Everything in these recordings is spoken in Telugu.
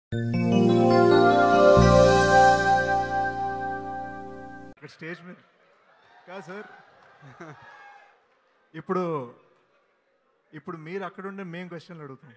స్టేజ్ మీద కాదు సార్, ఇప్పుడు మీరు అక్కడ ఉండే మేము క్వశ్చన్లు అడుగుతాం.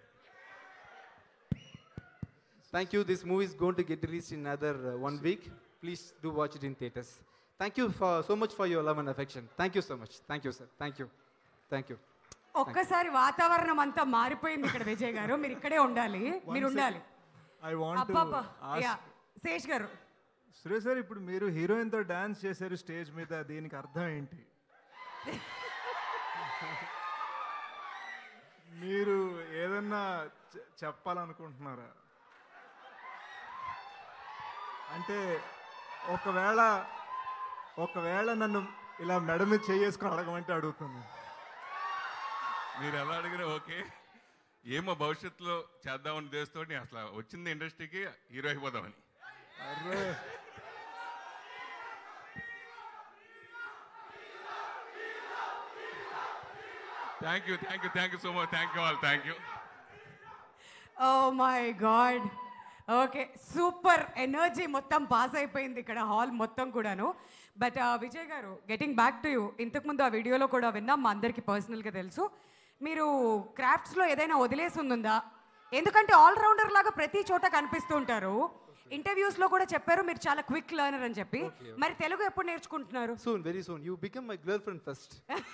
Thank you. This movie is going to get released in another 1 week. Please do watch it in theaters. Thank you so much for your love and affection. Thank you so much. Thank you, sir. Thank you. Thank you. ఒక్కసారి వాతావరణం అంతా మారిపోయింది ఇక్కడ విజయ్ గారు, మీరు ఇక్కడే ఉండాలి, మీరు ఉండాలి. I want to ask Sesh గారు. సురేష్ సార్, ఇప్పుడు మీరు హీరోయిన్ తో డాన్స్ చేశారు స్టేజ్ మీద, దీనికి అర్థం ఏంటి? మీరు ఏదన్నా చెప్పాలనుకుంటున్నారా? అంటే ఒకవేళ నన్ను ఇలా మెడ మీద చేసుకుని అడగమంటే అడుగుతున్నాను. మీరు ఎలా అడిగినా ఓకే. ఏమో భవిష్యత్తులో చేద్దామని దేశంతో అసలు వచ్చింది ఇండస్ట్రీకి హీరో అయిపోదామని. అరే thank you so much. Thank you all. Thank you. Oh my god. Okay, super energy మొత్తం పాస్ అయిపోయింది ఇక్కడ హాల్ మొత్తం కూడాను. బట్ విజయ్ గారు, గెటింగ్ బ్యాక్ టు యూ, ఇంతకుముందు ఆ వీడియోలో కూడా విన్నాం, మా అందరికీ పర్సనల్గా తెలుసు, మీరు క్రాఫ్ట్స్లో ఏదైనా వదిలేసి ఉందా? ఎందుకంటే ఆల్రౌండర్ లాగా ప్రతి చోట కనిపిస్తూ ఉంటారు. ఇంటర్వ్యూస్లో కూడా చెప్పారు మీరు చాలా క్విక్ లెర్నర్ అని చెప్పి. మరి తెలుగు ఎప్పుడు నేర్చుకుంటున్నారు? Soon, very soon. You become my girlfriend first.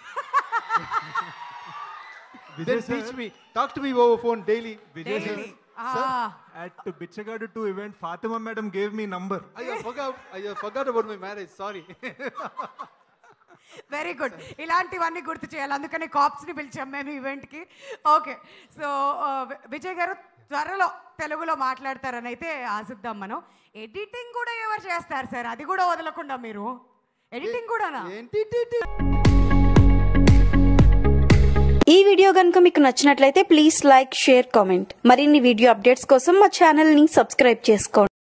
Vijay Then teach me. Talk to me over phone daily. Vijay sir, at Bichagadu 2 event, Fatima madam gave me number. I forgot about my marriage. Sorry. Very good. ఇలాంటివన్నీ గుర్తు చేయాలి, అందుకని కాప్స్ని పిలిచాం మేము ఈవెంట్కి. ఓకే, సో విజయ్ గారు త్వరలో తెలుగులో మాట్లాడతారని అయితే ఆశిద్దాం మనం. ఎడిటింగ్ కూడా ఎవరు చేస్తారు సార్? అది కూడా వదలకుండా మీరు ఎడిటింగ్ కూడానా? ఈ వీడియో కనుక మీకు నచ్చినట్లయితే ప్లీజ్ లైక్, షేర్, కామెంట్. మరిన్ని వీడియో అప్డేట్స్ కోసం మా ఛానల్ ని సబ్స్క్రైబ్ చేసుకోండి.